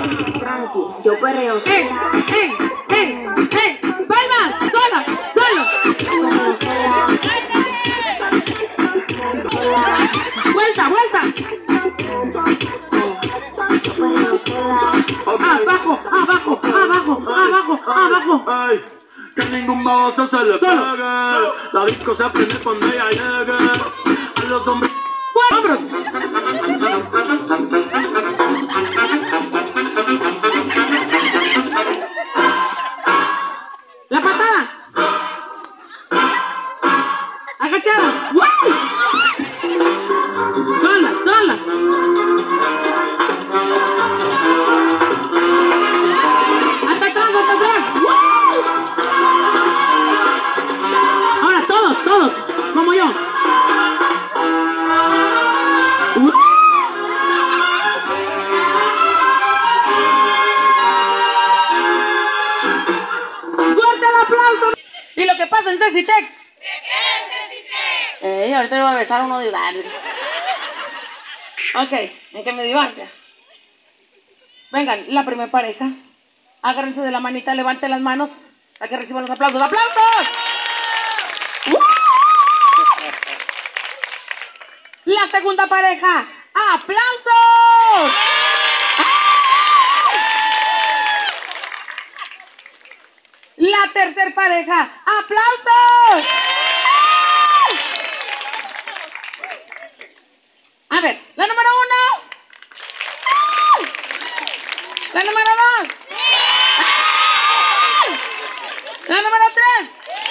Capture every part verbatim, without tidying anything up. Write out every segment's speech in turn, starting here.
Tranqui, yo perreo sola. ¡Ey! ¡Ey! ¡Ey! ¡Ey! ¡Bailas! ¡Sola! ¡Solo! Perreo sola. Sola. ¡Vuelta! ¡Vuelta! Eh, yo perreo sola. ¡Abajo! ¡Abajo! ¡Abajo! ¡Abajo! ¡Abajo! Ay, que ningún baboso se le Solo. pegue. La disco se prende cuando ella llegue. A los hombres. ¡Hombros! ¡La patada! ¡Agachada! ¡Wow! ¡Sola! ¡Sola! ¡Hasta atrás! ¡Hasta atrás! ¡Wow! Ahora todos, todos, como yo. ¡Wow! ¡Fuerte el aplauso! Y lo que pasa en Cecitec. Eh, ahorita yo voy a besar a uno de edad. Ok, hay que me divorcia. Vengan, la primera pareja. Agárrense de la manita, levanten las manos. Para que reciban los aplausos. ¡Aplausos! ¡Uh! La segunda pareja. ¡Aplausos! La tercera pareja. ¡Aplausos! A ver, la número uno. La número dos. La número tres.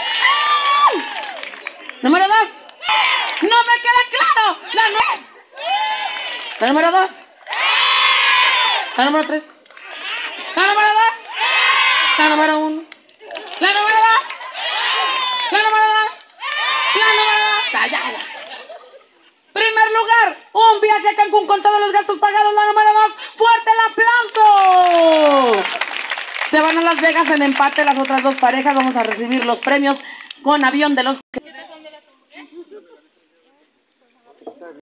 Número dos. No me queda claro. La nuez. La número dos. La número tres. La número dos. La número uno. La número dos. La número dos. La número dos. Callada. Primer lugar, un viaje a Cancún con todos los gastos pagados. La número dos, fuerte el aplauso. Se van a Las Vegas en empate las otras dos parejas. Vamos a recibir los premios con avión de los...